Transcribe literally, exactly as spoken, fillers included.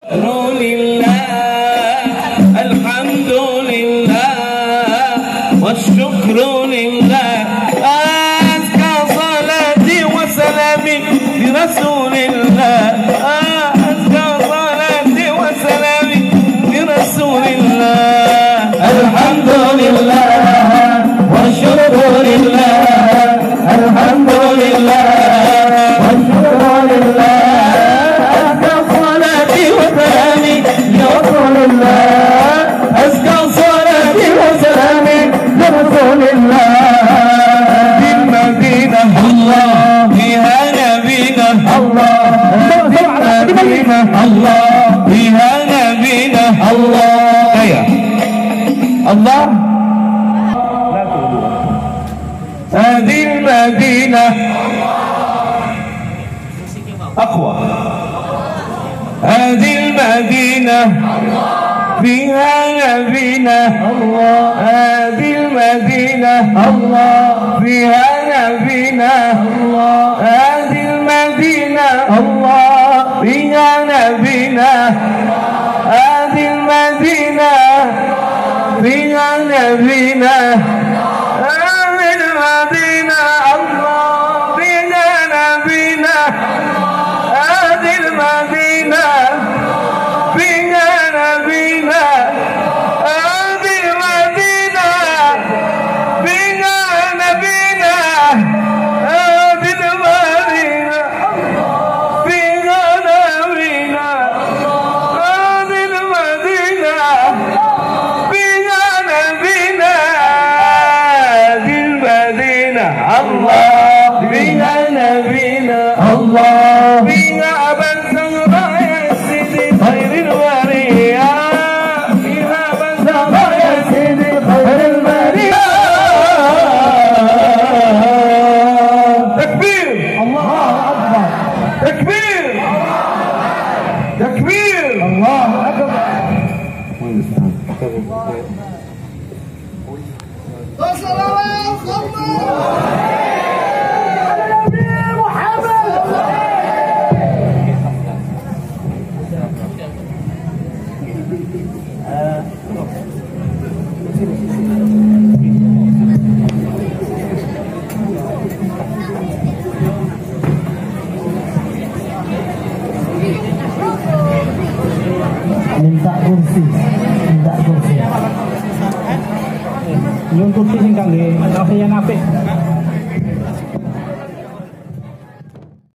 والشكر لله أزكى صلاتي وسلامي برسول الله أزكى صلاتي وسلامي برسول الله الحمد لله والشكر لله الحمد لله والشكر لله أزكى صلاتي وسلامي لرسول الله أزكى صلاتي وسلامي رسول الله بالمدينة الله فيها نبينا الله بالمدينة الله فيها نبينا الله أيوة الله هذه المدينة أقوى هذه المدينة فيها نبينا الله هذه المدينة الله فيها نبينا الله هذه المدينة الله فيها نبينا هذه المدينة فيها نبينا هذه المدينة الله فيها نبينا هذه المدينة فيها نبينا هذه المدينة فيها نبينا هذه المدينة فيها نبينا هذه المدينة فيها نبينا هذه المدينة الله فيها نبينا الله فيها أبا الزهراء يا سيدي خير الورية فيها أبا الزهراء يا سيدي خير الورية تكبير الله أكبر تكبير تكبير الله أكبر وصلوات الله minta kursi, minta kursi. Yung kursi sing kangge, nafian apik.